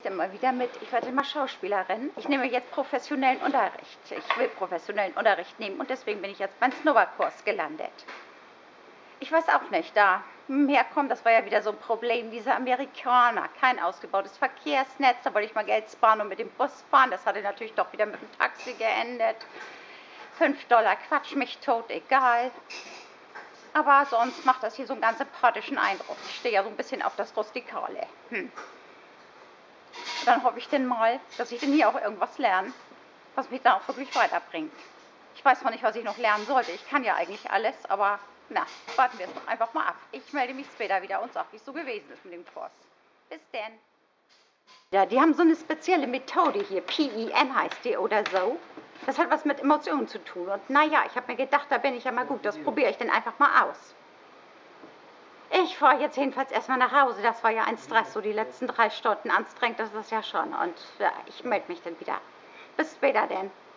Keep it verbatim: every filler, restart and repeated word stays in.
Immer wieder mit, ich werde immer Schauspielerin. Ich nehme jetzt professionellen Unterricht. Ich will professionellen Unterricht nehmen und deswegen bin ich jetzt beim Snowboardkurs gelandet. Ich weiß auch nicht, da herkommen, das war ja wieder so ein Problem, diese Amerikaner, kein ausgebautes Verkehrsnetz, da wollte ich mal Geld sparen und mit dem Bus fahren, das hatte natürlich doch wieder mit dem Taxi geendet. fünf Dollar quatsch mich tot, egal. Aber sonst macht das hier so einen ganz sympathischen Eindruck. Ich stehe ja so ein bisschen auf das Rustikale. Hm. Dann hoffe ich denn mal, dass ich denn hier auch irgendwas lerne, was mich dann auch wirklich weiterbringt. Ich weiß zwar nicht, was ich noch lernen sollte. Ich kann ja eigentlich alles, aber na, warten wir es doch einfach mal ab. Ich melde mich später wieder und sage, wie es so gewesen ist mit dem Kurs. Bis denn. Ja, die haben so eine spezielle Methode hier, P E M heißt die oder so. Das hat was mit Emotionen zu tun. Und naja, ich habe mir gedacht, da bin ich ja mal gut, das probiere ich dann einfach mal aus. Ich fahre jetzt jedenfalls erstmal nach Hause. Das war ja ein Stress, so die letzten drei Stunden. Anstrengend ist das ja schon. Und ja, ich melde mich dann wieder. Bis später denn.